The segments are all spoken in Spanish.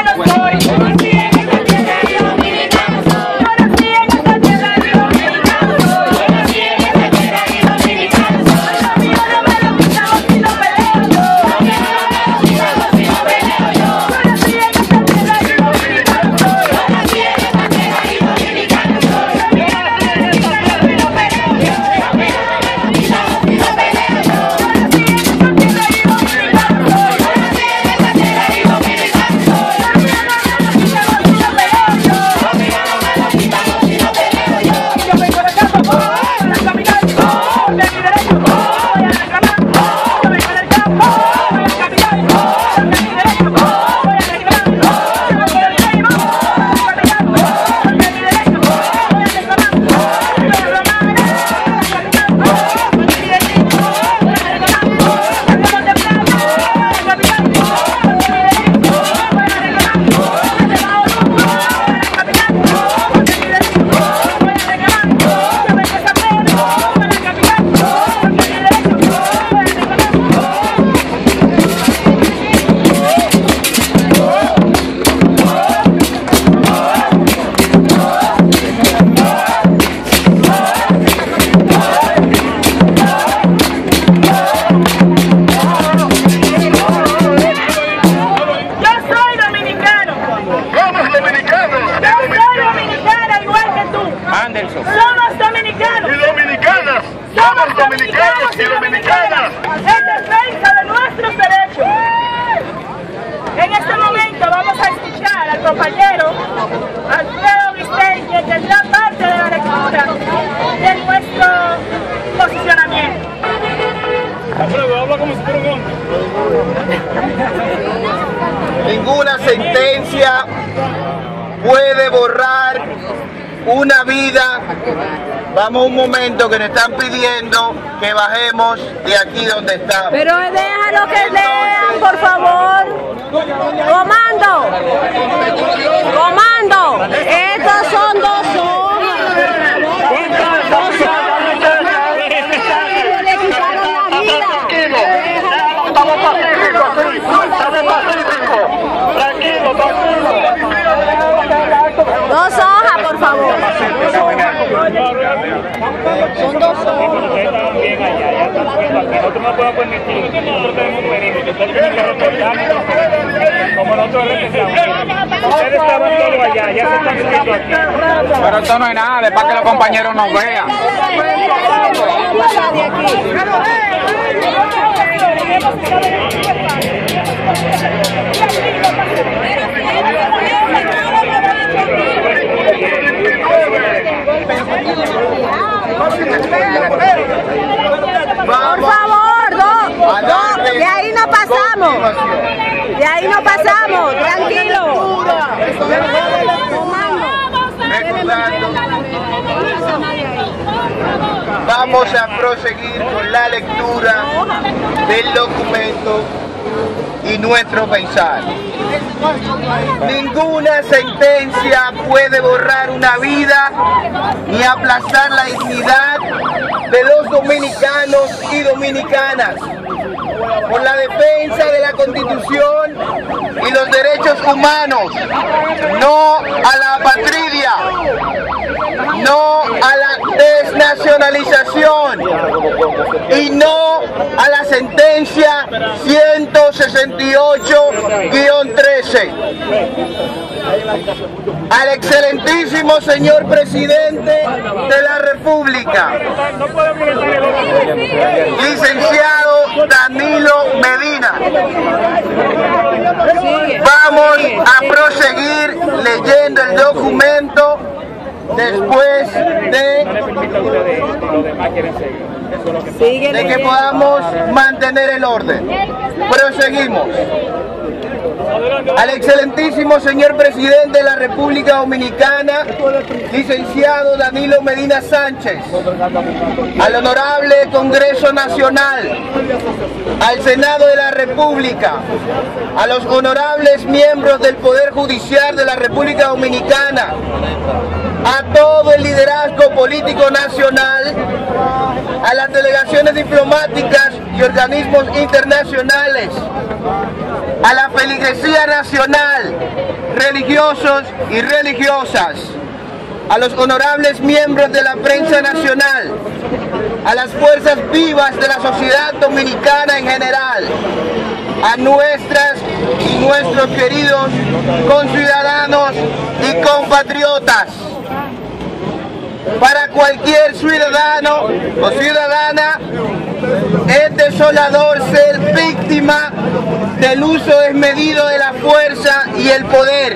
compañero Alfredo Vistey, que tendrá parte de la lectura de nuestro posicionamiento. Alfredo, habla como si fuera un hombre. Ninguna sentencia puede borrar una vida. Vamos un momento, que nos están pidiendo que bajemos de aquí donde estamos. Pero déjalo que lean, por favor. Comando, comando, estos son dos hojas. Le quitaron la vida. Estamos tranquilo. Dos hojas, por favor. Son dos hojas. Nosotros no podemos permitir, nosotros tenemos un peligro, que ustedes tienen que respetarnos como nosotros respetamos. Ustedes estaban todos allá, ya se están viendo aquí. Pero esto no es nada, es para que los compañeros nos vean. Por favor, de ahí no pasamos. De ahí no pasamos, tranquilo. Vamos a proseguir con la lectura del documento y nuestro pensar. Ninguna sentencia puede borrar una vida ni aplastar la dignidad de los dominicanos y dominicanas. Por la defensa de la Constitución y los derechos humanos, no a la apatria, no a la desnacionalización y no a la sentencia 168-13. Al excelentísimo señor presidente de la República, licenciado Danilo Medina, vamos a proseguir leyendo el documento después de que podamos mantener el orden. Proseguimos. Al excelentísimo señor presidente de la República Dominicana, licenciado Danilo Medina Sánchez, al honorable Congreso Nacional, al Senado de la República, a los honorables miembros del Poder Judicial de la República Dominicana, a todo el liderazgo político nacional, a las delegaciones diplomáticas y organismos internacionales, a la feligresía nacional, religiosos y religiosas, a los honorables miembros de la prensa nacional, a las fuerzas vivas de la sociedad dominicana en general, a nuestras y nuestros queridos conciudadanos y compatriotas. Para cualquier ciudadano o ciudadana es desolador ser víctima del uso desmedido de la fuerza y el poder.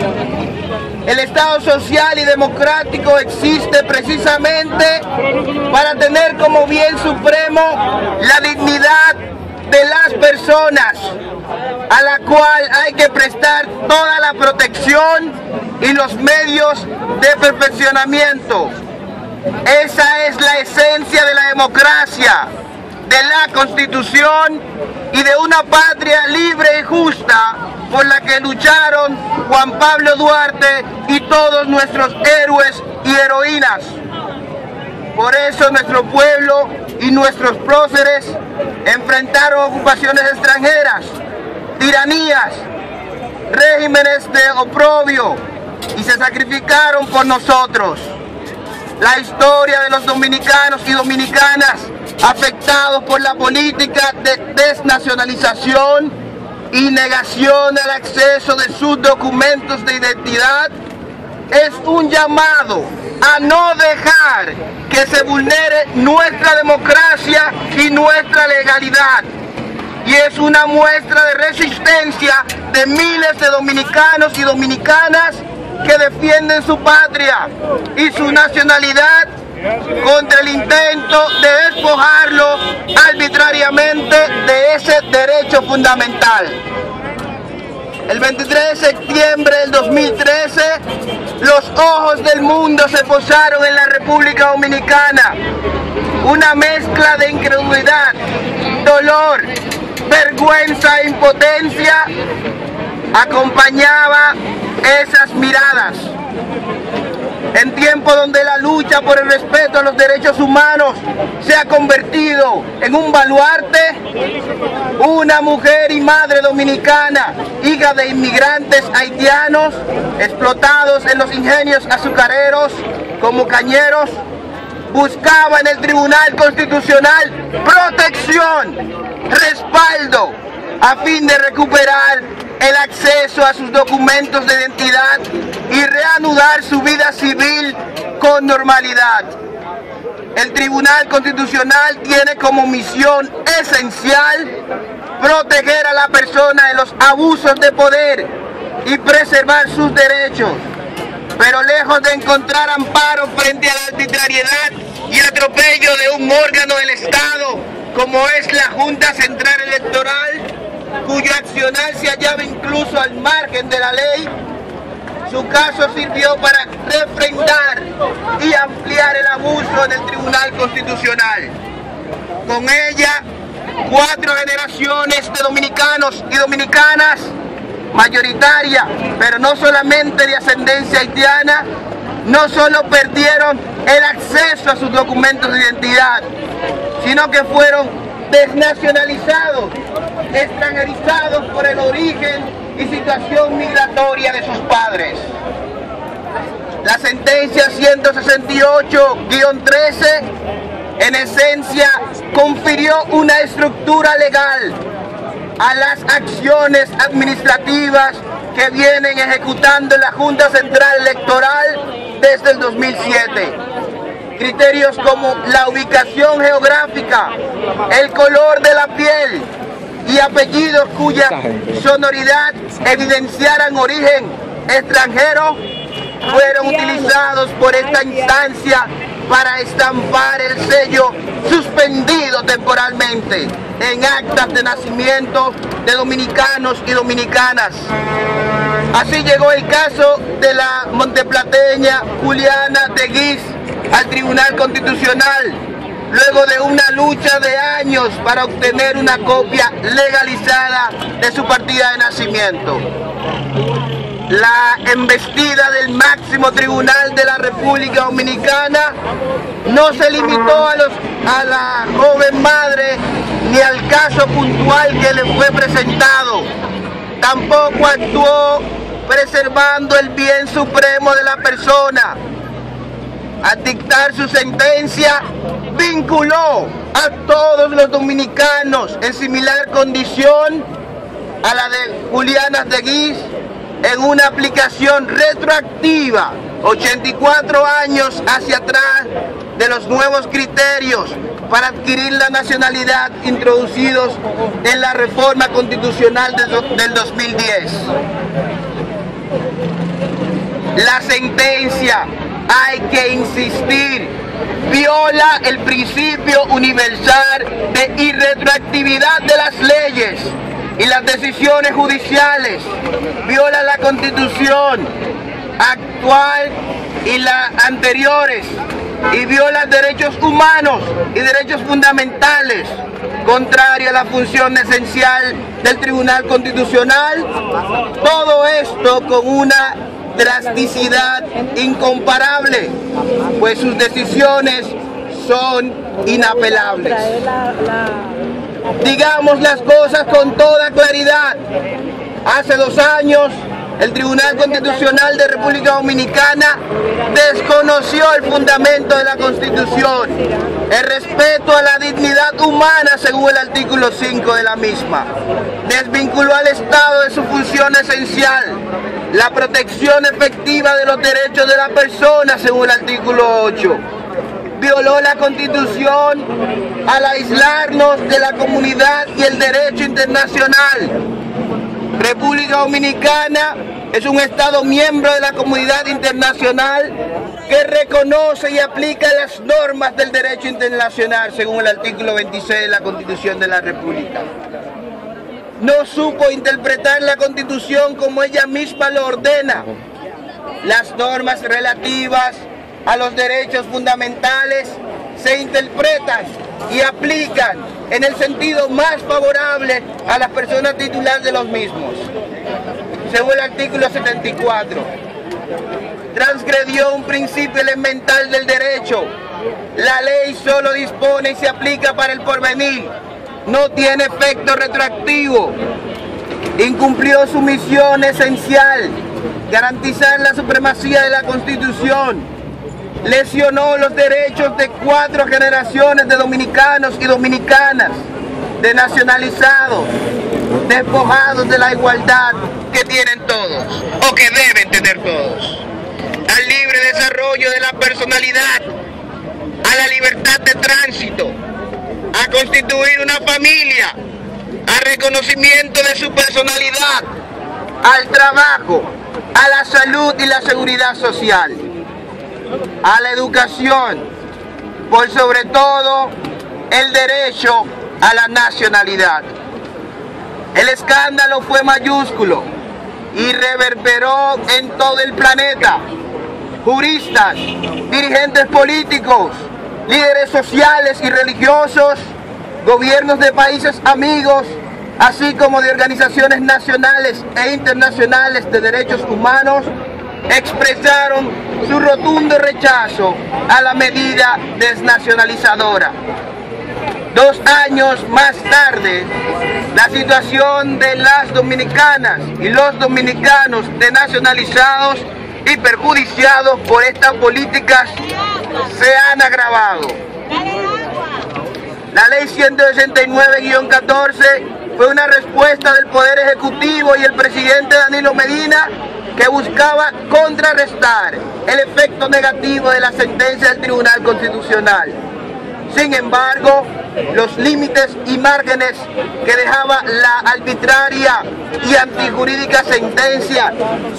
El Estado social y democrático existe precisamente para tener como bien supremo la dignidad de las personas, a la cual hay que prestar toda la protección y los medios de perfeccionamiento. Esa es la esencia de la democracia, de la Constitución y de una patria libre y justa por la que lucharon Juan Pablo Duarte y todos nuestros héroes y heroínas. Por eso nuestro pueblo y nuestros próceres enfrentaron ocupaciones extranjeras, tiranías, regímenes de oprobio y se sacrificaron por nosotros. La historia de los dominicanos y dominicanas afectados por la política de desnacionalización y negación al acceso de sus documentos de identidad es un llamado a no dejar que se vulnere nuestra democracia y nuestra legalidad. Y es una muestra de resistencia de miles de dominicanos y dominicanas que defienden su patria y su nacionalidad contra el intento de despojarlo arbitrariamente de ese derecho fundamental. El 23 de septiembre del 2013, los ojos del mundo se posaron en la República Dominicana. Una mezcla de incredulidad, dolor, vergüenza e impotencia acompañaba esas miradas. En tiempos donde la lucha por el respeto a los derechos humanos se ha convertido en un baluarte, una mujer y madre dominicana, hija de inmigrantes haitianos, explotados en los ingenios azucareros como cañeros, buscaba en el Tribunal Constitucional protección, respaldo, a fin de recuperar el acceso a sus documentos de identidad y reanudar su vida civil con normalidad. El Tribunal Constitucional tiene como misión esencial proteger a la persona de los abusos de poder y preservar sus derechos, pero lejos de encontrar amparo frente a la arbitrariedad y atropello de un órgano del Estado como es la Junta Central Electoral, cuyo accionar se hallaba incluso al margen de la ley, su caso sirvió para refrendar y ampliar el abuso en el Tribunal Constitucional. Con ella, 4 generaciones de dominicanos y dominicanas, mayoritaria, pero no solamente de ascendencia haitiana, no solo perdieron el acceso a sus documentos de identidad, sino que fueron desnacionalizados, extranjerizados por el origen y situación migratoria de sus padres. La sentencia 168-13 en esencia confirió una estructura legal a las acciones administrativas que vienen ejecutando la Junta Central Electoral desde el 2007. Criterios como la ubicación geográfica, el color de la piel y apellidos cuya sonoridad evidenciaran origen extranjero fueron utilizados por esta instancia para estampar el sello suspendido temporalmente en actas de nacimiento de dominicanos y dominicanas. Así llegó el caso de la monteplateña Juliana de Guis al Tribunal Constitucional, luego de una lucha de años para obtener una copia legalizada de su partida de nacimiento. La embestida del máximo tribunal de la República Dominicana no se limitó a la joven madre ni al caso puntual que le fue presentado. Tampoco actuó preservando el bien supremo de la persona. Al dictar su sentencia, vinculó a todos los dominicanos en similar condición a la de Juliana de Guis en una aplicación retroactiva, 84 años hacia atrás, de los nuevos criterios para adquirir la nacionalidad introducidos en la reforma constitucional del 2010. La sentencia, hay que insistir, viola el principio universal de irretroactividad de las leyes y las decisiones judiciales, viola la Constitución actual y las anteriores, y viola derechos humanos y derechos fundamentales, contrario a la función esencial del Tribunal Constitucional. Todo esto con una drasticidad incomparable, pues sus decisiones son inapelables. Digamos las cosas con toda claridad. Hace 2 años, el Tribunal Constitucional de República Dominicana desconoció el fundamento de la Constitución, el respeto a la dignidad humana según el artículo 5 de la misma. Desvinculó al Estado de su función esencial, la protección efectiva de los derechos de la persona según el artículo 8. Violó la Constitución al aislarnos de la comunidad y el derecho internacional. República Dominicana es un Estado miembro de la comunidad internacional que reconoce y aplica las normas del derecho internacional según el artículo 26 de la Constitución de la República. No supo interpretar la Constitución como ella misma lo ordena. Las normas relativas a los derechos fundamentales se interpretan y aplican en el sentido más favorable a las personas titulares de los mismos. Según el artículo 74, transgredió un principio elemental del derecho. La ley solo dispone y se aplica para el porvenir, no tiene efecto retroactivo. Incumplió su misión esencial, garantizar la supremacía de la Constitución. Lesionó los derechos de 4 generaciones de dominicanos y dominicanas, de nacionalizados, despojados de la igualdad que tienen todos, o que deben tener todos, al libre desarrollo de la personalidad, a la libertad de tránsito, a constituir una familia, al reconocimiento de su personalidad, al trabajo, a la salud y la seguridad social, a la educación, por sobre todo el derecho a la nacionalidad. El escándalo fue mayúsculo y reverberó en todo el planeta. Juristas, dirigentes políticos, líderes sociales y religiosos, gobiernos de países amigos, así como de organizaciones nacionales e internacionales de derechos humanos, expresaron su rotundo rechazo a la medida desnacionalizadora. 2 años más tarde, la situación de las dominicanas y los dominicanos desnacionalizados y perjudiciados por estas políticas se han agravado. La ley 169-14 fue una respuesta del Poder Ejecutivo y el presidente Danilo Medina que buscaba contrarrestar el efecto negativo de la sentencia del Tribunal Constitucional. Sin embargo, los límites y márgenes que dejaba la arbitraria y antijurídica sentencia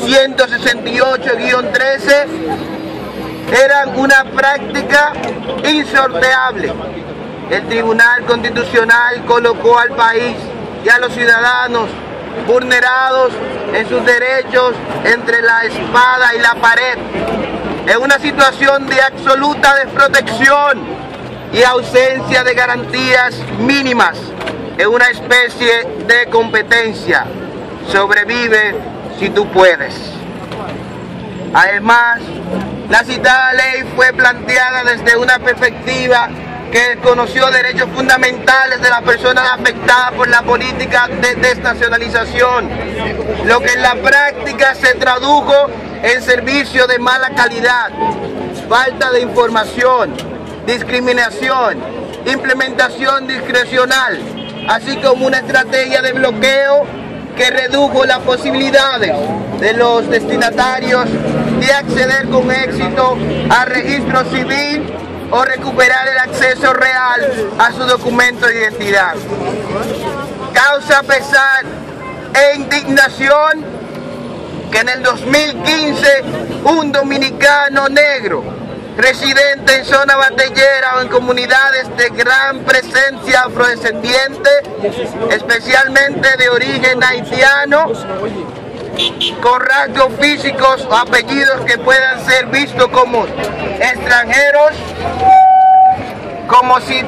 168-13 eran una práctica insorteable. El Tribunal Constitucional colocó al país y a los ciudadanos vulnerados en sus derechos entre la espada y la pared, en una situación de absoluta desprotección, y ausencia de garantías mínimas en una especie de competencia. Sobrevive si tú puedes. Además, la citada ley fue planteada desde una perspectiva que desconoció derechos fundamentales de las personas afectadas por la política de desnacionalización, lo que en la práctica se tradujo en servicios de mala calidad, falta de información, discriminación, implementación discrecional, así como una estrategia de bloqueo que redujo las posibilidades de los destinatarios de acceder con éxito al registro civil o recuperar el acceso real a su documento de identidad. Causa pesar e indignación que en el 2015 un dominicano negro residente en zona batellera o en comunidades de gran presencia afrodescendiente, especialmente de origen haitiano, con rasgos físicos o apellidos que puedan ser vistos como extranjeros, como si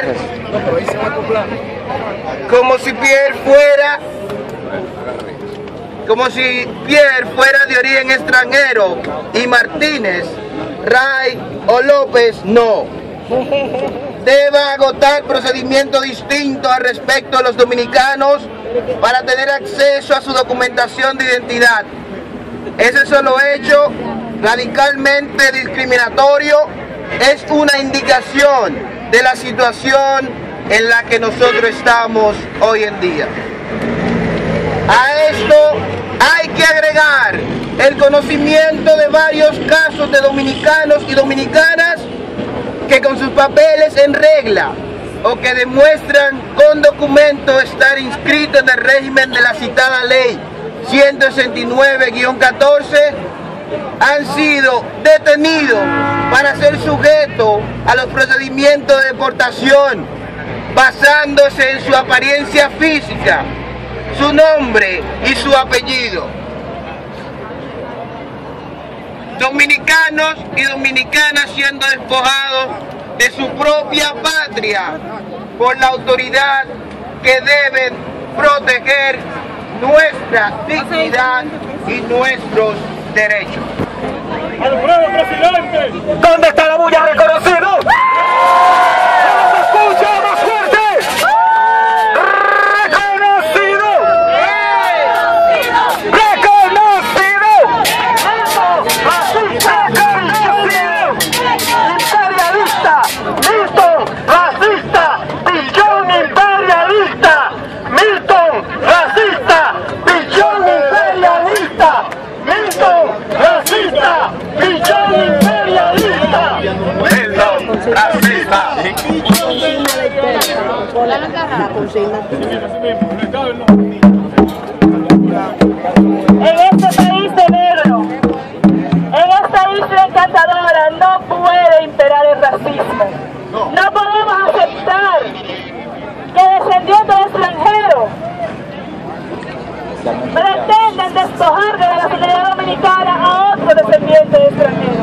Pierre fuera de origen extranjero y Martínez, Ray o López no. Deba agotar procedimientos distintos al respecto a los dominicanos para tener acceso a su documentación de identidad. Ese solo hecho, radicalmente discriminatorio, es una indicación de la situación en la que nosotros estamos hoy en día. A esto hay que agregar el conocimiento de varios casos de dominicanos y dominicanas que con sus papeles en regla o que demuestran con documento estar inscritos en el régimen de la citada ley 169-14 han sido detenidos para ser sujetos a los procedimientos de deportación basándose en su apariencia física, su nombre y su apellido. Dominicanos y dominicanas siendo despojados de su propia patria por la autoridad que deben proteger nuestra dignidad y nuestros derechos. ¡Alfredo, presidente! ¿Dónde está la bulla reconocido? ¡Se escucha más fuerte! ¡Reconocido! ¡Reconocido! ¡Imperialista! ¡Milton! ¡Racista! ¡Billón imperialista! ¡Milton! ¡Racista! ¡Billón imperialista! ¡Milton! ¡Racista! ¡Billón imperialista! ¡Milton! ¡Racista! En este país de negro, en esta isla encantadora, no puede imperar el racismo. No podemos aceptar que descendientes de extranjeros pretenden despojar de la nacionalidad dominicana a otros descendientes de extranjeros.